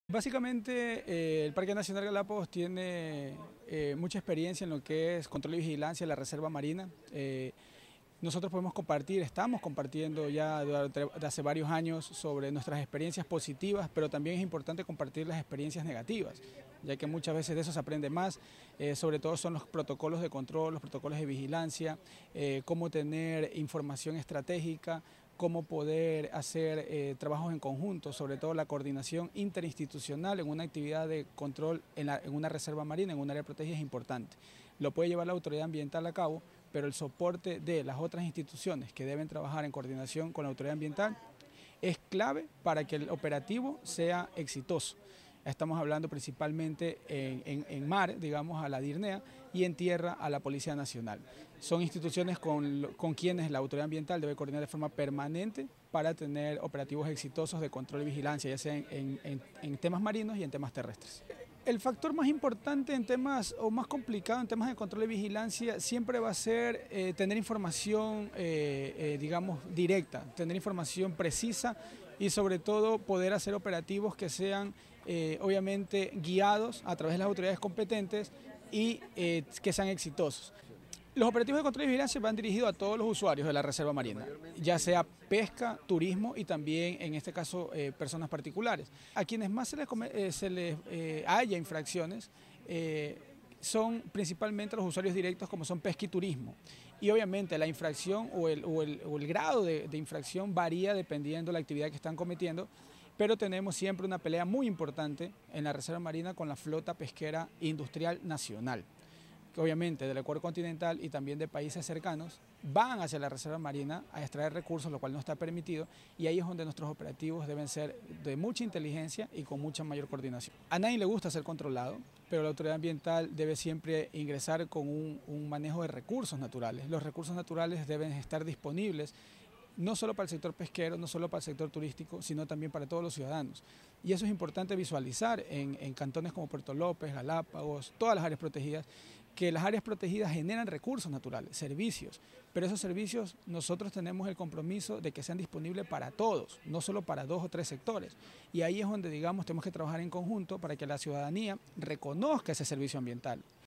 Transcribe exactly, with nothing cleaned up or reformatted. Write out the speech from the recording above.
Básicamente, eh, el Parque Nacional Galápagos tiene eh, mucha experiencia en lo que es control y vigilancia de la reserva marina. Eh, nosotros podemos compartir, estamos compartiendo ya durante, de hace varios años sobre nuestras experiencias positivas, pero también es importante compartir las experiencias negativas, ya que muchas veces de eso se aprende más, eh, sobre todo son los protocolos de control, los protocolos de vigilancia, eh, cómo tener información estratégica, cómo poder hacer eh, trabajos en conjunto, sobre todo la coordinación interinstitucional en una actividad de control en, la, en una reserva marina, en un área protegida es importante. Lo puede llevar la autoridad ambiental a cabo, pero el soporte de las otras instituciones que deben trabajar en coordinación con la autoridad ambiental es clave para que el operativo sea exitoso. Estamos hablando principalmente en, en, en mar, digamos, a la DIRNEA, y en tierra a la Policía Nacional. Son instituciones con, con quienes la autoridad ambiental debe coordinar de forma permanente para tener operativos exitosos de control y vigilancia, ya sea en, en, en, en temas marinos y en temas terrestres. El factor más importante en temas, o más complicado en temas de control y vigilancia, siempre va a ser eh, tener información, eh, eh, digamos, directa, tener información precisa y sobre todo poder hacer operativos que sean eh, obviamente guiados a través de las autoridades competentes y eh, que sean exitosos. Los operativos de control y vigilancia van dirigidos a todos los usuarios de la reserva marina, ya sea pesca, turismo y también, en este caso, eh, personas particulares. A quienes más se les, eh, se les eh, haya infracciones eh, son principalmente los usuarios directos, como son pesca y turismo. Y obviamente la infracción o el, o el, o el grado de, de infracción varía dependiendo de la actividad que están cometiendo, pero tenemos siempre una pelea muy importante en la reserva marina con la flota pesquera industrial nacional, que obviamente del Ecuador continental y también de países cercanos van hacia la reserva marina a extraer recursos, lo cual no está permitido, y ahí es donde nuestros operativos deben ser de mucha inteligencia y con mucha mayor coordinación. A nadie le gusta ser controlado, pero la autoridad ambiental debe siempre ingresar con un, un manejo de recursos naturales. Los recursos naturales deben estar disponibles no solo para el sector pesquero, no solo para el sector turístico, sino también para todos los ciudadanos. Y eso es importante visualizar en, en cantones como Puerto López, Galápagos, todas las áreas protegidas, que las áreas protegidas generan recursos naturales, servicios, pero esos servicios nosotros tenemos el compromiso de que sean disponibles para todos, no solo para dos o tres sectores. Y ahí es donde, digamos, tenemos que trabajar en conjunto para que la ciudadanía reconozca ese servicio ambiental.